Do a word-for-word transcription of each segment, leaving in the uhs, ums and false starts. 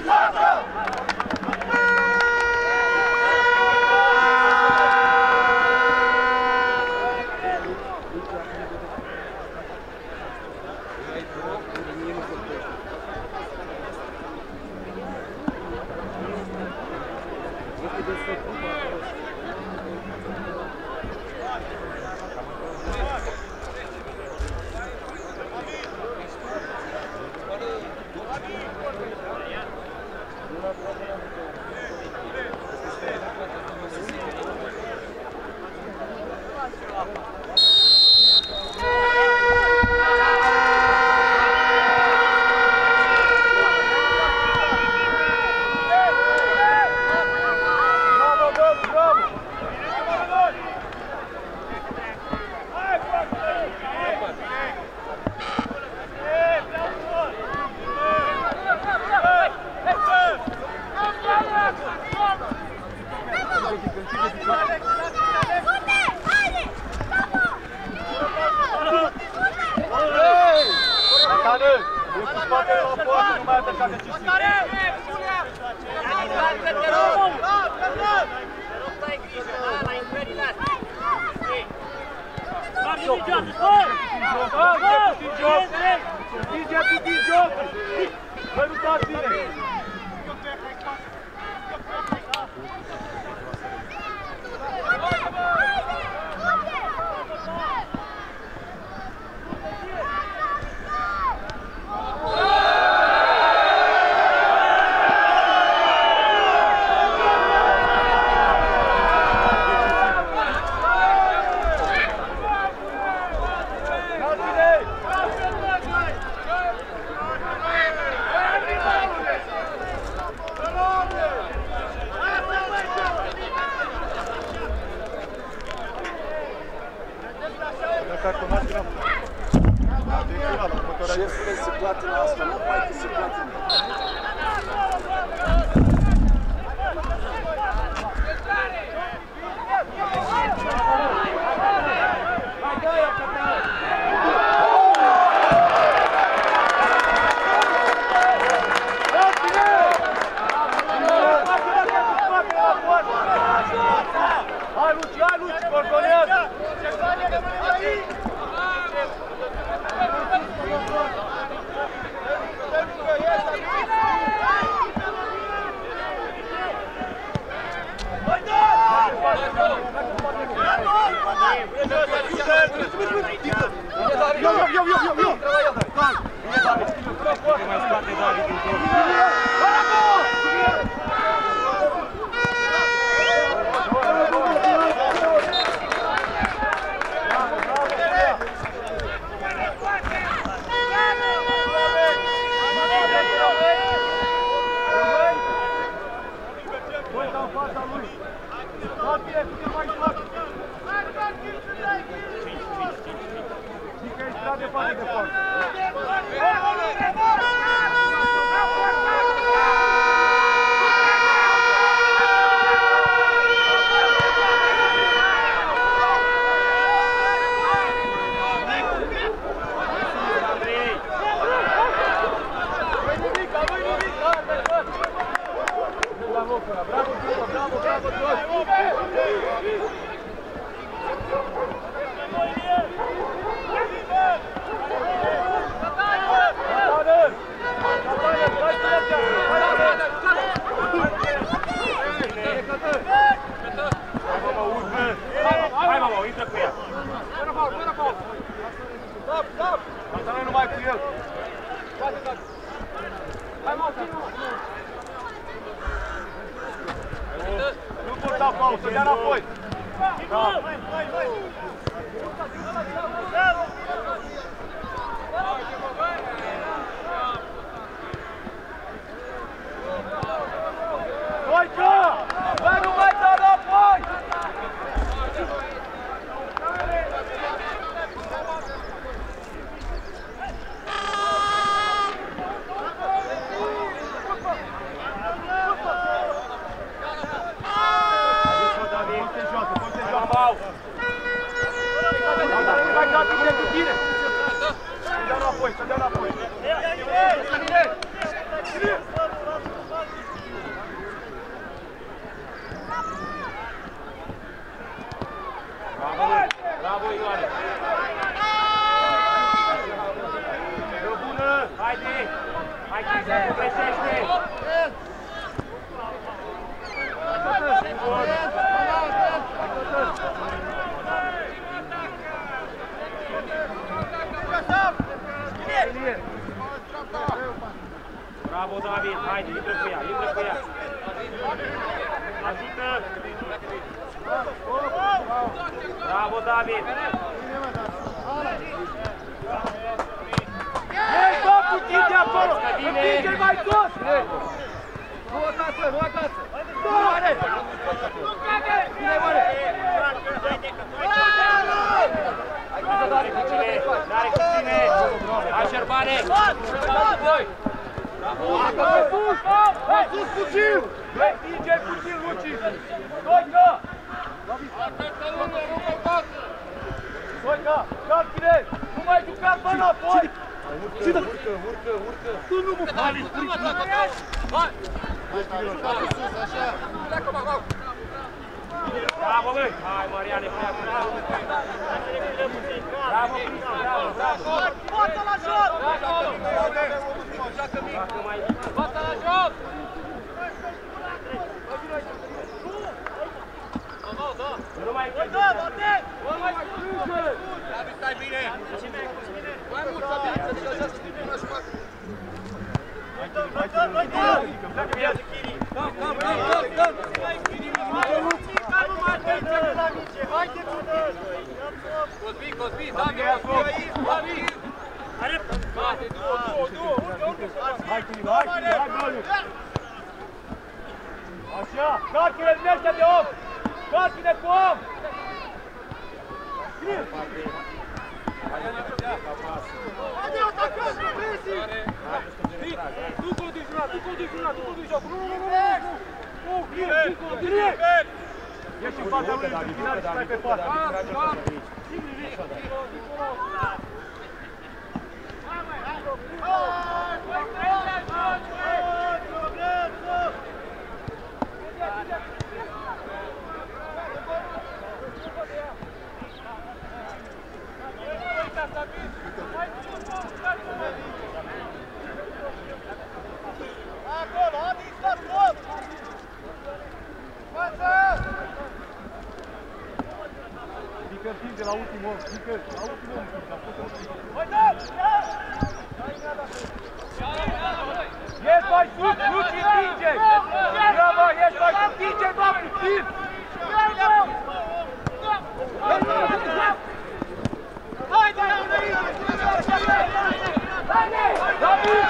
Șefule, se plată la asta, nu mai că se plată. Hai, Luci, hai, Luci, cordonează! Vai, vai, vai, vai, Bravo, David, haide, intră cu ea, intră cu ea. Ajută! Bravo, David! Ești, bă, puțin de acolo! Împinge-l mai sus! Nu acasă, nu acasă! Nu are! Bine, mare! N-are cu cine! N-are cu cine! Hai, Șerbane! Mai sus! Mai sus puțin! Împinge-l puțin, Luci! Stoică! Stoică! Calcine! Nu mai juca pe înapoi! Urcă, urcă, urcă! Tu nu mă pali! Hai! Bravo, băi! Hai, Mariane, pleacă! Bravo, Cristi, bravo, bravo! Bată la joc! Joacă mic! Bată la joc! Nu mai crede! Nu mai crede! David, stai bine! Mai mult, David, să zică așa să știi bine la șpacă! Hai, dăm, hai, dăm, hai, dăm! Dacă viață, Chiri! Dăm, dăm, dăm, dăm! Nu mai atenție de la mice! Hai, te pută! Cosbi, Cosbi, David, Cosbi, David! Hai, duo, duo, duo! Urcă, urcă! Hai, Chiri, hai, Chiri, hai, Bălu! Așa! Calcule din ăștia de om! Calcule cu om! Chiri! Haide, atacăm! Presi! Tu conduci una, tu conduci una, tu conduci jocul! Nu, nu, nu, nu! Nu, direct, direct! Ești în fața lui, în final și stai pe față! Acolo, Adi, stop, stop! Față! Pică-l timp de la ultimul om, pică-l, la ultimul om, a fost ultimul. Hai, da! Ești mai sus, Luci, împinge! Bravo, ești mai sus, împinge, bă, puțin! Haide, haide! David!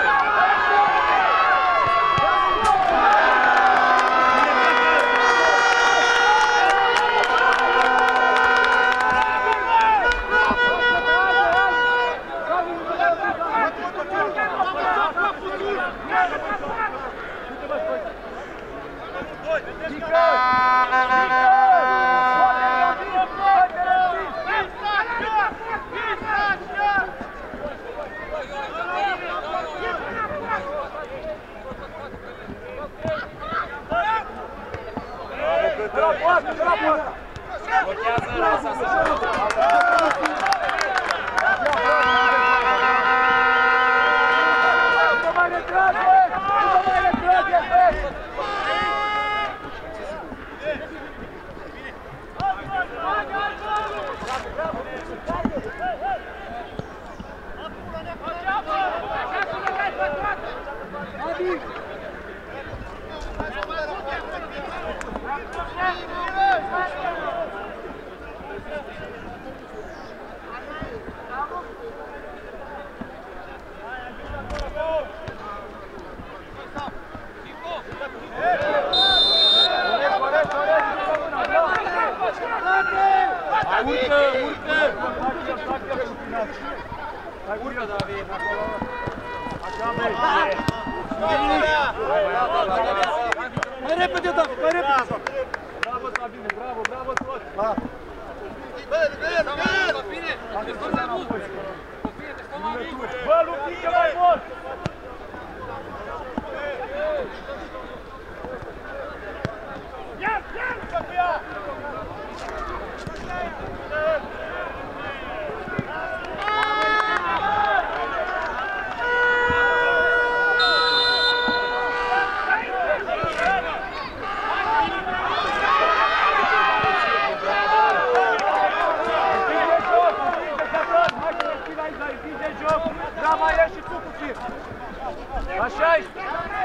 Bravo, ieși și tu puțin! Așa ești!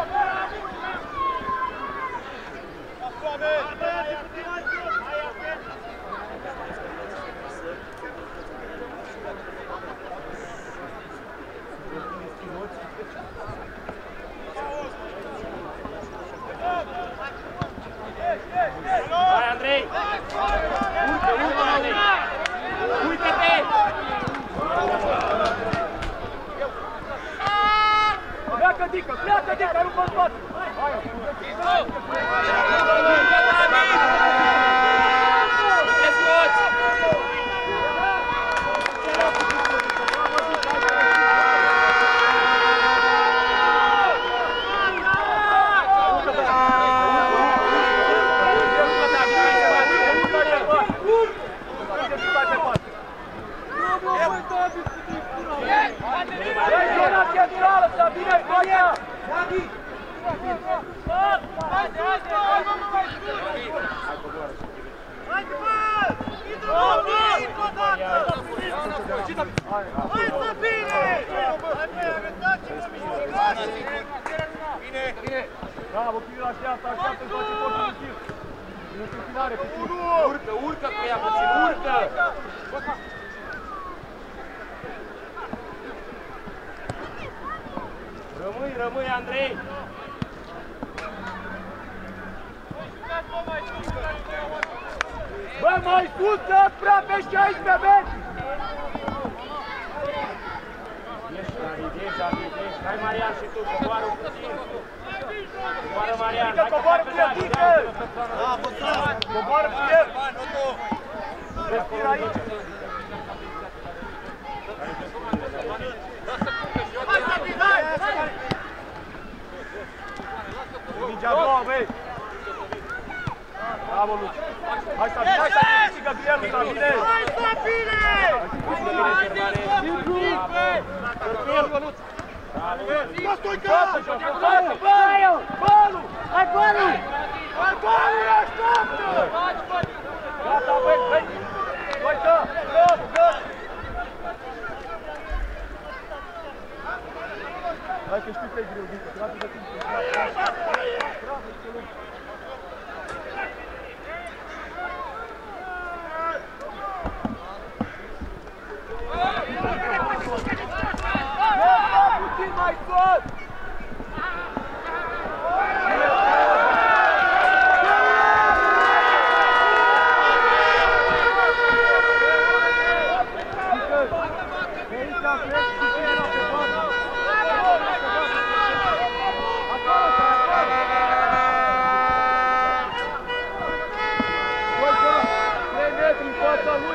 Hai, Andrei! Urcă, urcă, Andrei! Uită-te! Pleacă, Dică! Pleacă, Dică! Nu poți spate! Hai! Te scoți! Bravo, Chiriu, așteaptă, așteaptă, îți face tot pozitiv. În întâmpinare, puțin. Urcă, urcă cu ea puțin, urcă! Rămâi, rămâi, Andrei! Bă, mai sus, să-ți prea pești aici pe bench! Ești, David, ești, David, ești. Hai, Marian, și tu, coboară puțin. Coboară, Marian. Dică, coboară cu el, Dică! Coboară cu el! Respira aici! Mingea a doua, băi! Bravo, Luci! Hai, Sabine, hai, Sabine, câștigă Bielul, Sabine! Hai, Sabine! Mă, Stoica! Bălu! Bălu! Hai, Bălu! Hai, Bălu, așteaptă! Gata, băi, băi! Stoica! Gata, gata! Hai că știi că e greu, Dică, trebuie de timp. Bravo, excelent! Puțin mai sus! trei metri în fața lui!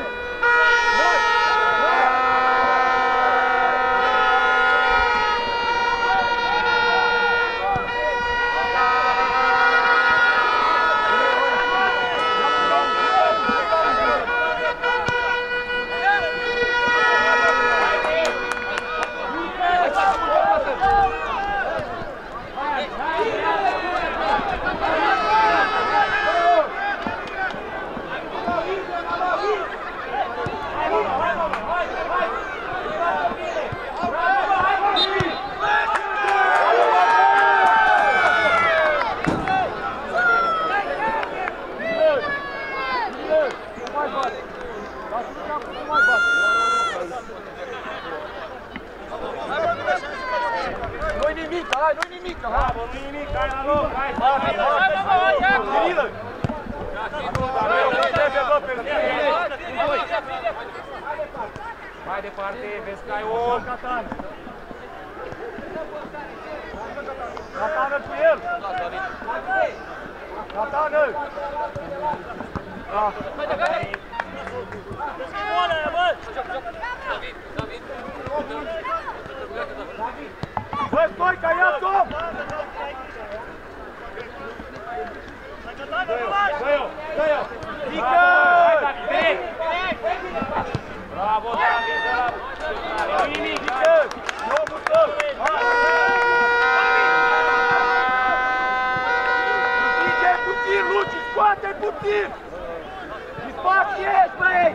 Nu-i nimic, hai, nu-i nimic, hai! Bravo, nu-i nimic, hai la loc, hai! Hai, hai, hai, hai! Cirilă! Mai departe, vezi că ai om! Catan! Catană cu el! Catană! Da! Bă, Stoica, ia-ți-o! Dă-i-o, dă-i-o! Dică! Bravo, David, bravo! Nu-i nimic, Dică! E omul tău! Împinge puțin, Luci, scoate puțin! În spate ești, băi!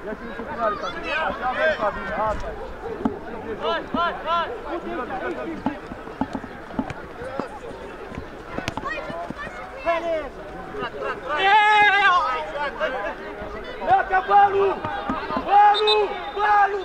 Ia-ți în finale, Sabine. Așa avem, Sabine, asta e. Hai, hai, hai! Leacă balul! Balul! Balul!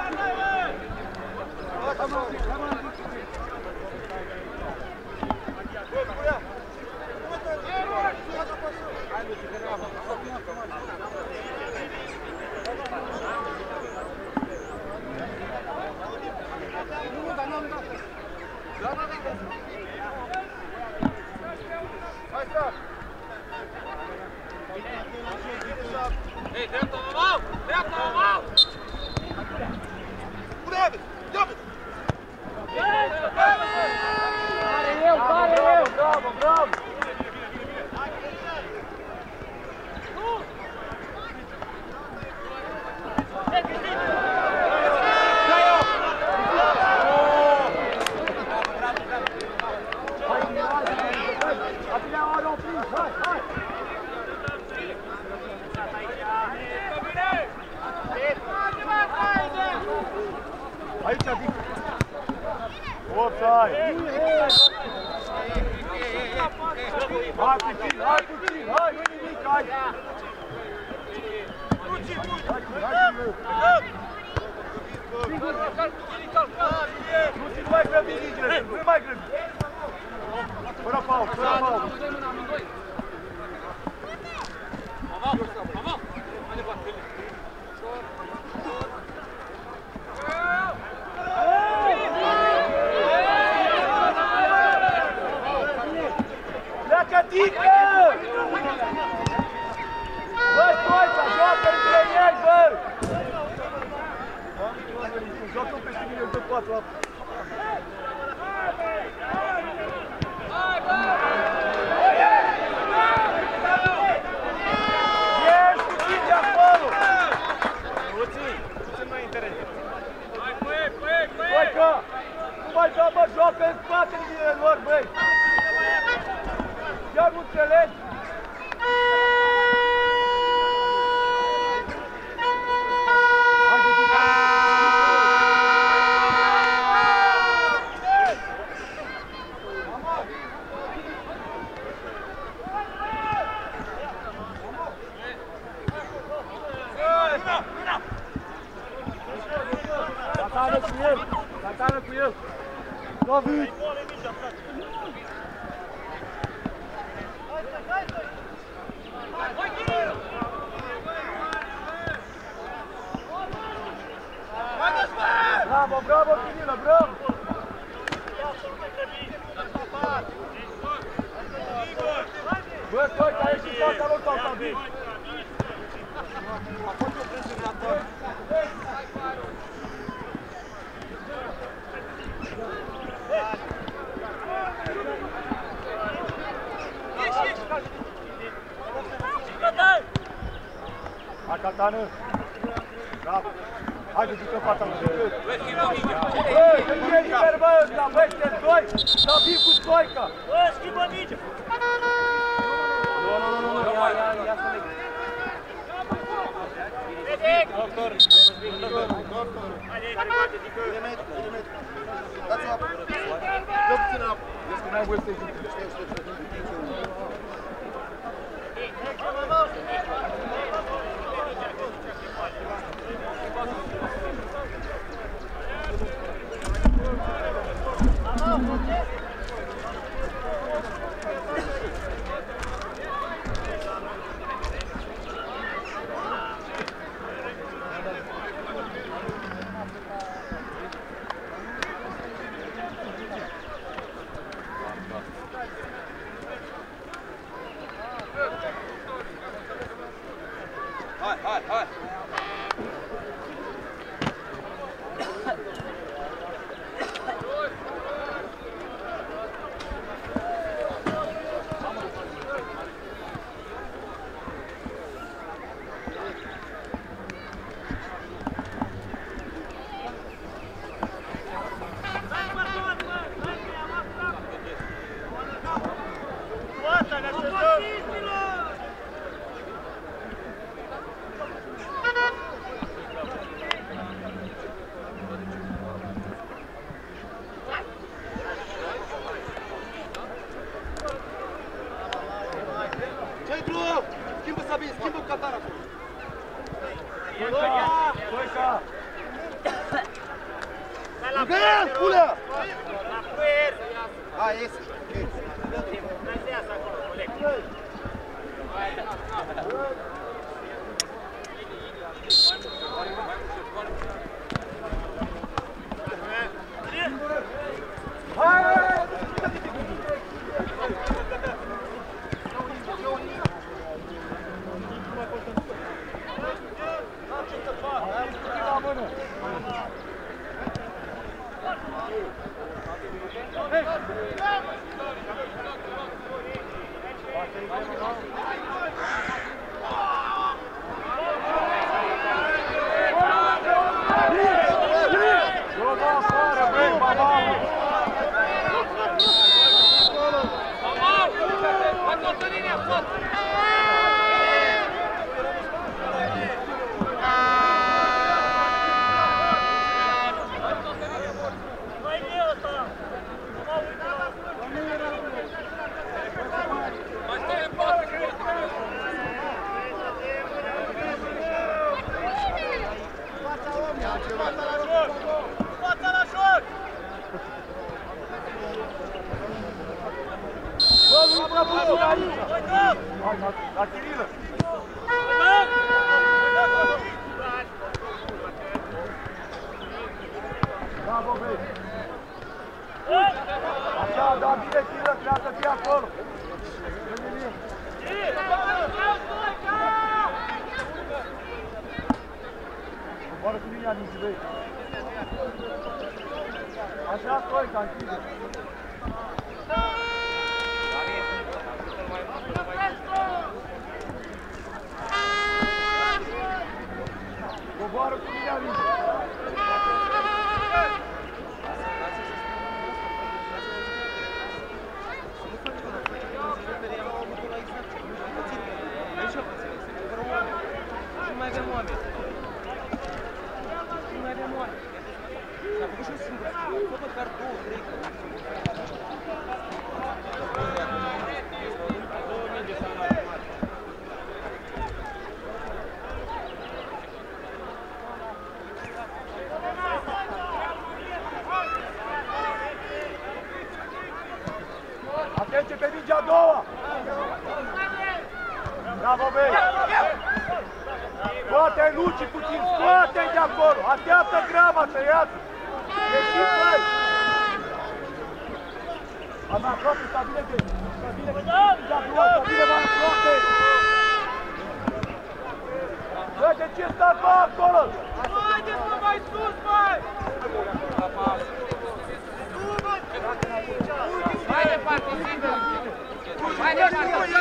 Ei, dreapta, mamau! Dreapta, mamau! Bravo! Bravo! Pare eu, pare eu! Bravo, bravo! Aici, Dic! Offside! Hai puțin, hai puțin, hai, nu nimic, hai! Nu mai grăbi ligile, nu mai grăbi! Fără pauză, fără pauză! Dică! Bă, Stoița, joacă între ei, bă! Joacă peste mine, eu dă patru apă. Ești cu cinci acolo! Puțin, puțin mai interesant. Hai, băie, băie, băie! Stoica! Nu mai da, bă, joacă în spatele mine lor, băi! Chiar nu înțelegi? Satană cu el! Satană cu el! David! Bravo, bravo, Chirila, bravo! Bă, toi, că ai ieșit toată lui sau Sabin? A fost o presiune la toi. Hai, Catană! Bravo! Haide, ducă fata mă! Bă, să fie liber, bă, ăsta, bă, ăștia doi! Să vii cu Stoica! Bă, schimbă mingea! Nu, nu, nu, nu, ia, ia, ia să leg! Doctor! Doctor! Haide, care bate, dică! Elemente, elemente! Dați-o apă! Dă puțin apă! Vezi că n-ai voie să-i zic! Știu, știu, știu! Hai, hai, hai! Basta, ne așteptăm! Stoica! Miguel, pulă! La fluier! A, iese. Hai să iasă acolo, coleg. La Chirilă! Bravo, băi! Așa, da, bine, Chirilă, trebuie să fie acolo! Coboară cu linia nici, băi! Așa, Stoica, închide! Coboară cu linia nici! Nu mai avem oameni. Nu mai avem oameni. S-a făcut și o singură. Fă măcar două, trei. Atenție pe mingea a doua! Bravo, băi! Scoate-i Luci puțin, scoate-i de acolo! Așteaptă grama să iasă! Ieșiți, băi! Am mai aproape, stabile de... Stabile de... Stabile mai aproape! Băi, de ce stați, bă, acolo? Haideți, bă, mai sus, băi! Mai departe, Zidă! Mai departe!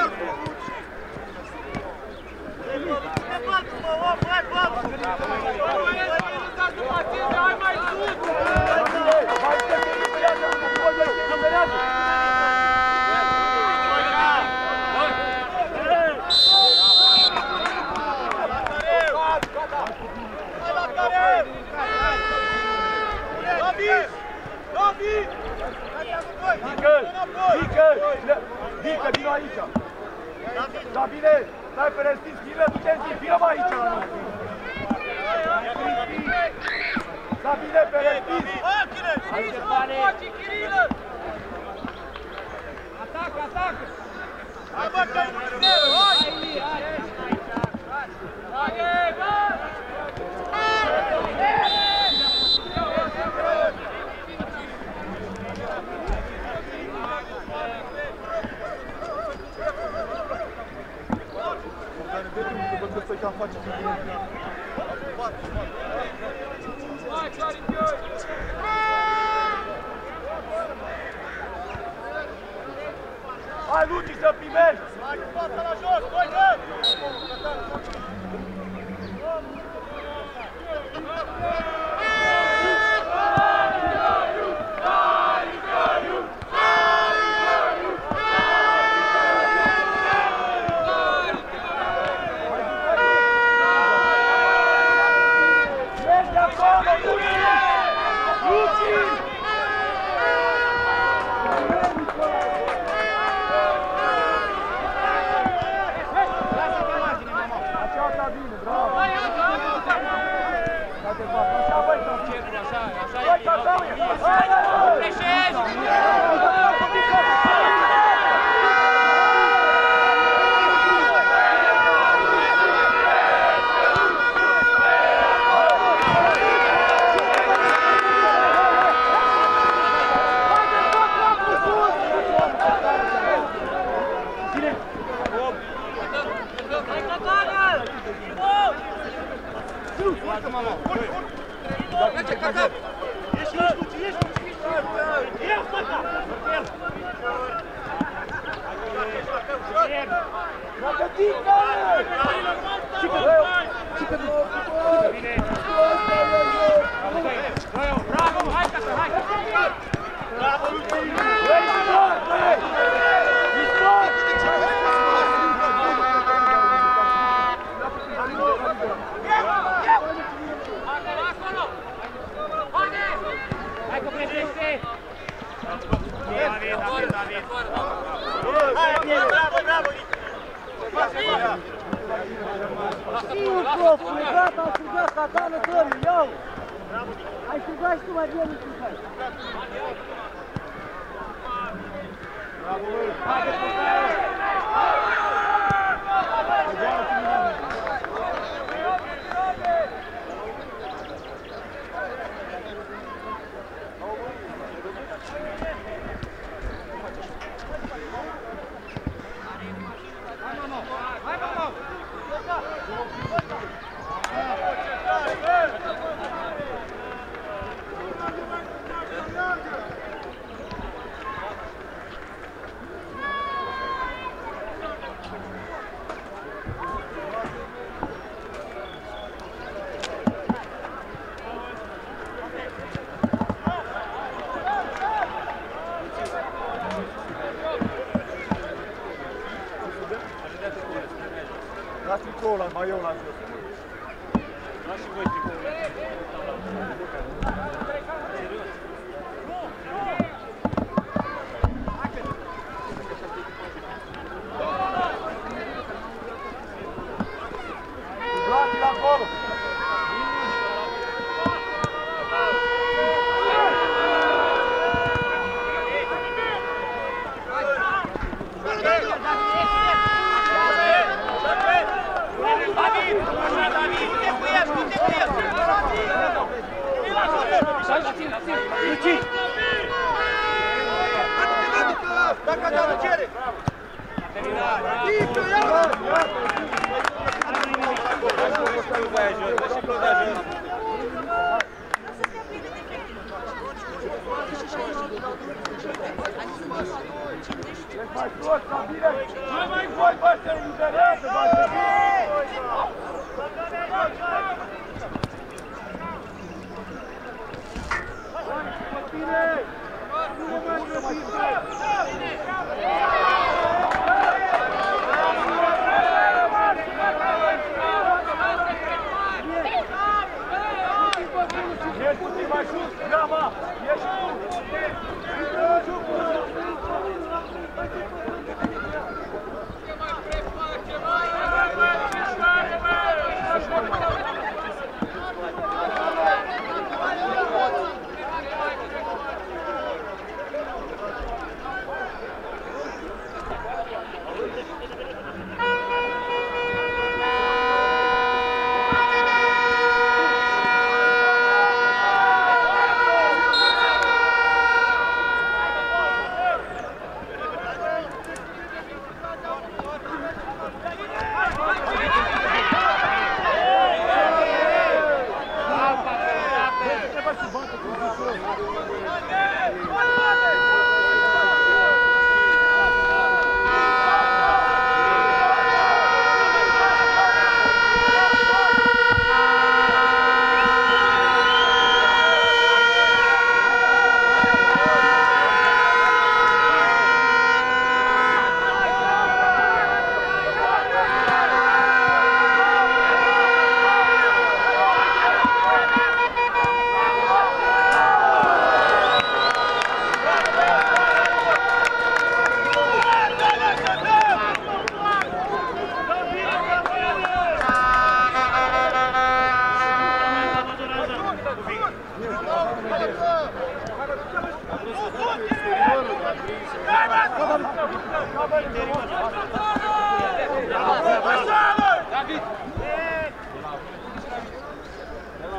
Departe, mă, om, hai, bă! Hai mai sus! Mai stai să liberează, nu voi să liberează! Hai la care! David! David! Dică! Dică! Dică, vină aici! Sabine, stai pe respins, vină, du-te în zi, vină mai aici la noi! Sabine, pe respins! Hai, faci, Chirilă! Atacă, atacă! Hai, bă, că-i Dumnezeu, hai! Hai, bă! Hai, Luci, să primești! Hai cu fața la jos, doi, doi! Mergi acolo, Luci! Luci! Așa, bine, bravo! de fapt. Așa, băi, Așa, așa băi, e. așa e. Hai, hai, hai! Preșești! Bravo, hai, tata, hai! Bravo, hai că preșește! David, David, David! Bravo, bravo! Sigur, profule, gata, am strigat, Catană, Tori, iau! Ai strigat și tu mai bine, nu strigai. Bravo, băi! Haide, putere! Dați tricoul ăla, mai eu la jos. Dați și voi tricoul ăla. Blații la acolo! Dacă te-am cere! Mai frumos, ca bine! Nu mai voi, bă, se interesează, bă, se bine! Nu mai Ești puțin mai sus, Gama! Ești tu!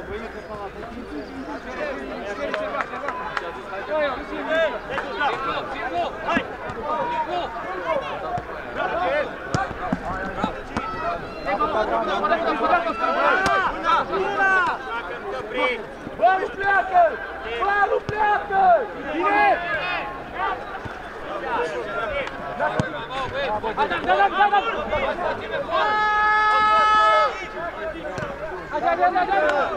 Vamos, pleacă! Planul pleacă! Bine! Adam, Adam, Adam! Hai, hai, hai, hai!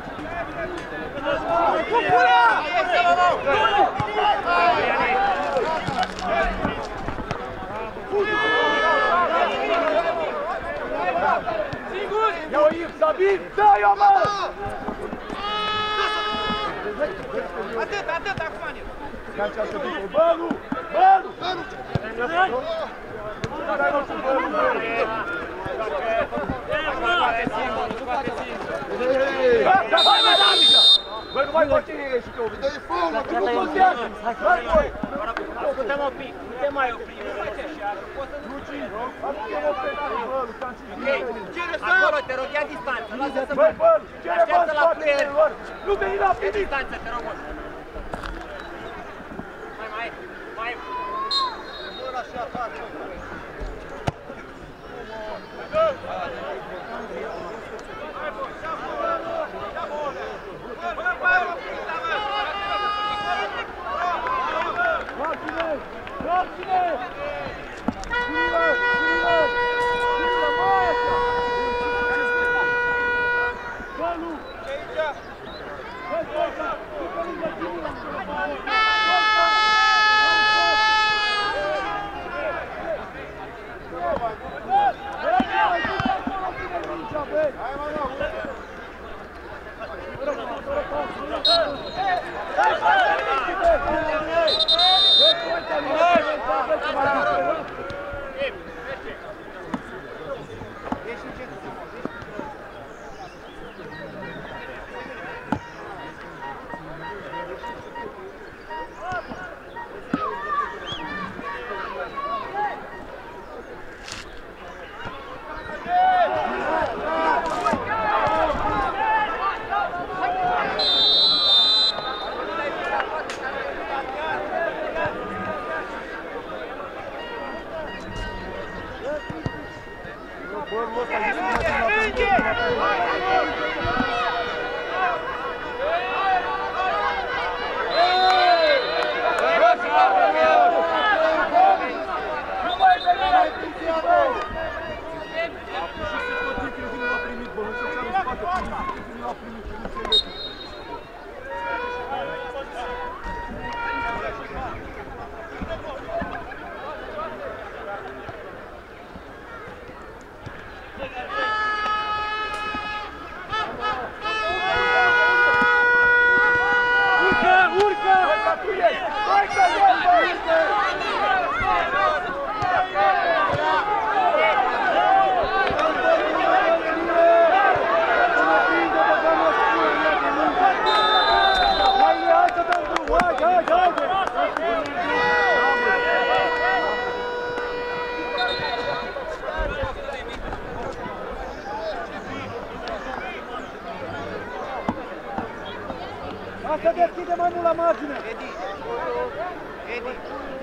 Cucura! Sigur! Ia-o, Iv, Sabin! Dă-i-o, mă! Atât, atât, acum ne. Ia-ți asta după, Bălu! Bălu! Bălu! Care-ai nostru Bălu, Bălu? Da, hai, mai da, mică! Băi, nu mai face și tu! Dă-i fum! Nu contează! Hai, băi! Putem opri, putem mai opri, nu face așa, poți să nu... Luci, putem opri, Bălu, ți-am zis. Acolo, te rog, ia distanță, lasă să... Băi, Bălu, cere bă în spate, lor! Nu veni la Ia primit! distanță, te rog, mult. Mai, mai, mai... Nu așa, față. Marcine! Marcine! Ține-mă! Ține-mă! Ține-mă, mă, așa! Bălu! Băi, Borca! După lângă tine! Borca! Asta deschide mai mult la margine! Edi! Edi!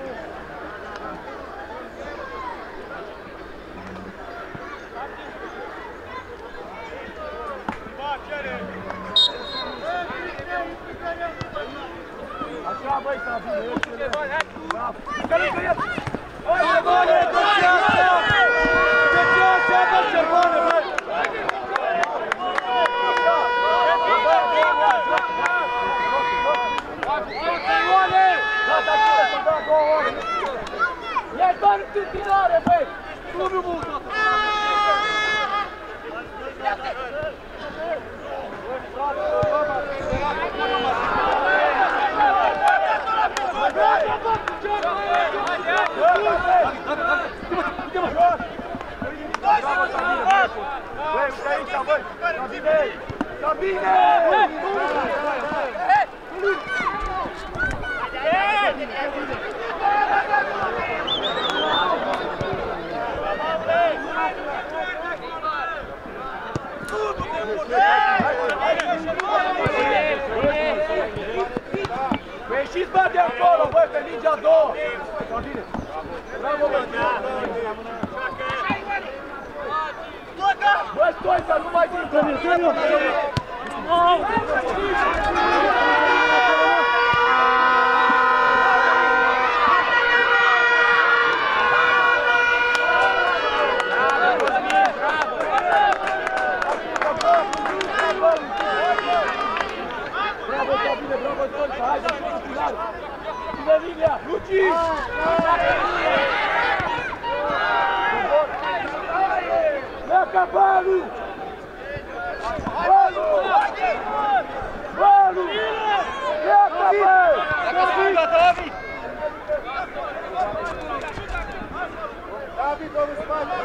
Așa, băi, s-a bine! Bravo! Că lângă el! Hai, băi, dă-ți asta! Dă-ți asta, bă, ce bună, băi! E doar întâmpinare, băi! Nu mi-o mult toată! Băi, uite aici, băi! Sabine! Sabine! Hai, hai, hai! acolo, băi, pe mingea a doua! Bravo, băi! Băi, Stoica, nu mai din tău! Bravo, Sabine, bravo, Stoica! Hai, să-și cu final! Cine linia? Luci! Pleacă Balu! Balu! Balu! Pleacă, bă! Dacă stânga, David! David, domnul spate!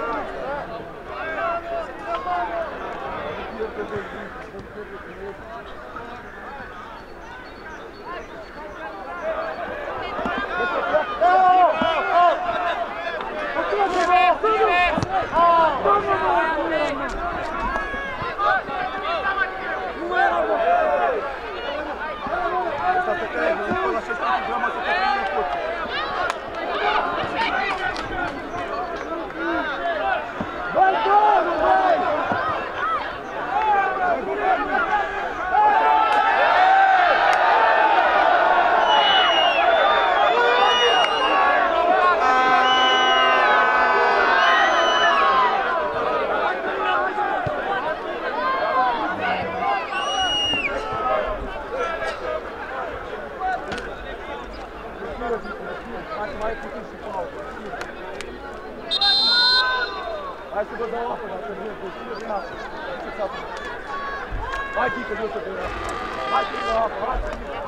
Hai să vă dau apă, dacă nu e posibil, din apă. Ce-ți apă? Hai, Chică, nu să te ură. Hai să vă dau apă, hai să vă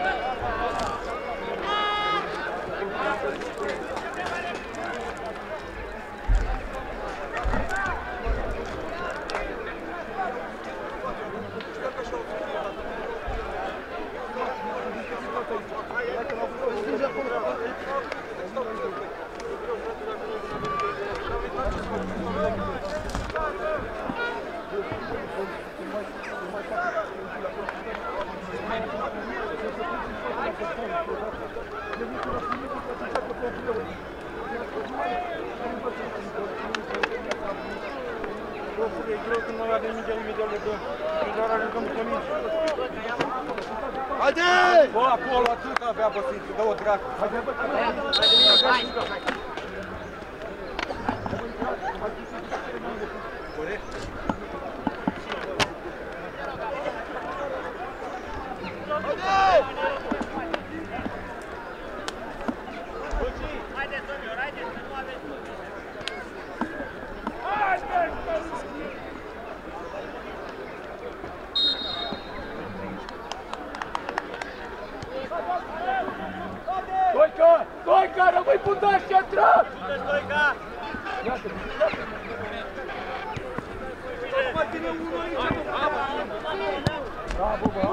E greu când noi avem mingea imediat le dăm. Și doar ajuncăm cu mingi. Haide! Bă, acolo atât avea băsit, dă-o dracu. Haide, bă, hai! Corect. Haide, Tomior, haide, să nu aveți. Stoica! Stoica, rămâi puntaș central! Stoica! Iată, bravo, bă!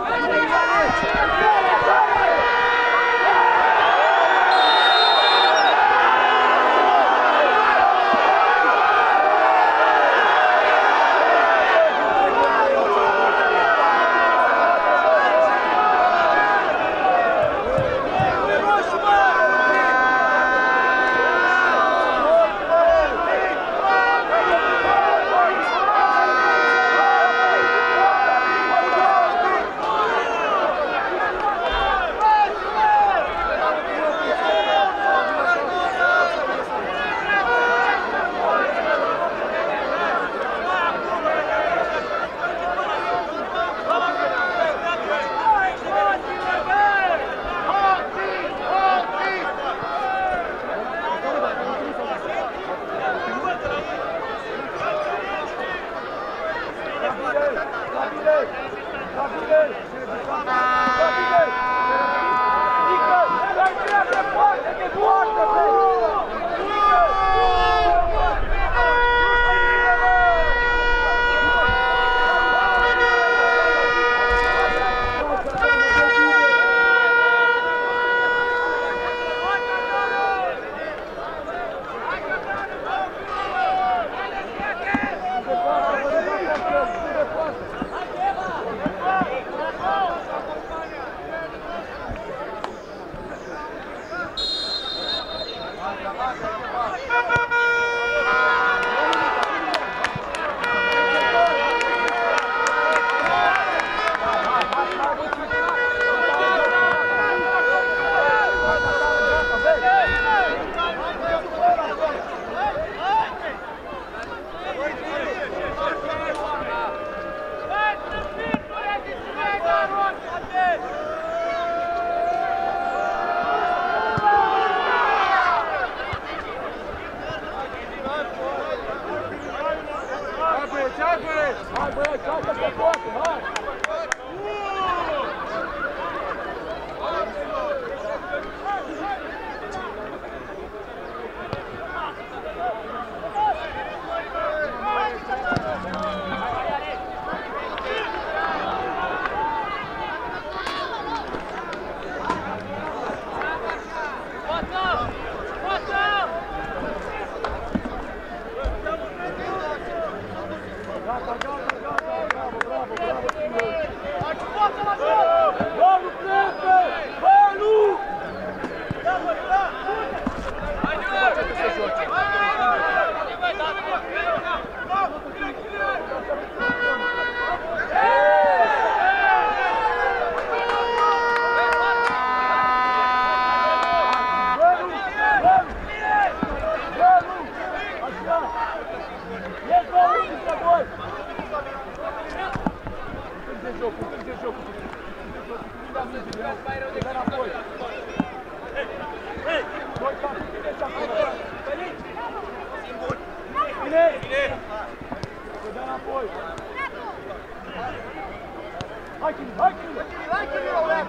strânge jocul. Strânge mingile, dă înapoi. Doi campi, bine și acolo. Bine! Se dă înapoi. Hai, Chini, hai, Chini! Hai, Chini!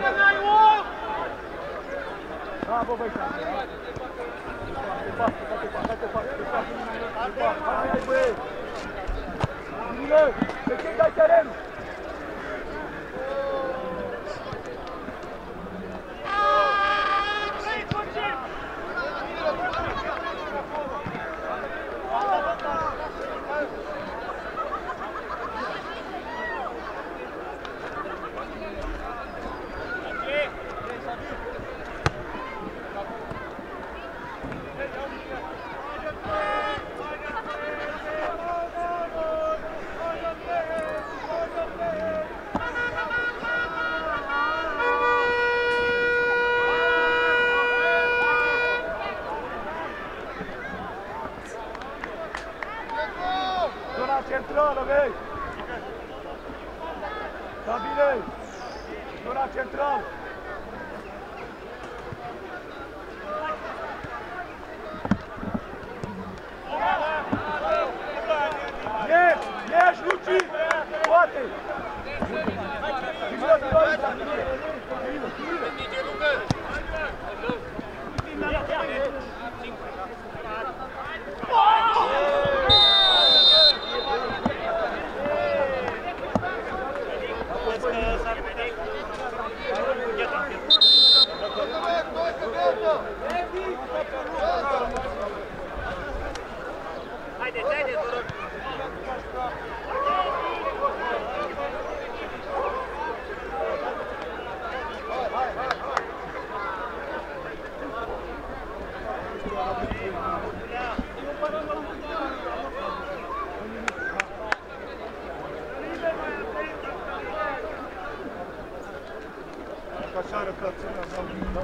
Bravo, băi, Chini! Hai-te față, hai-te față, hai-te față, hai-te față! Hai, hai, băi! Chini, de ce dai terenul? Centrală, vei! Stabile! Zona centrală! Ești! Ești, Luci! Poate! Vino, vino aici! Vino, vino! Haideți, haideți, vă rog! Așa arătat țâna, da?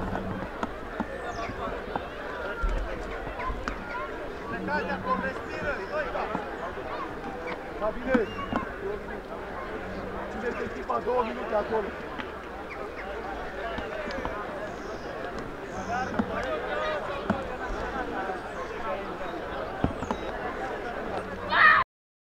Plecați de acolo, respiră! Stabile! Țineți echipa două minute acolo. Agară,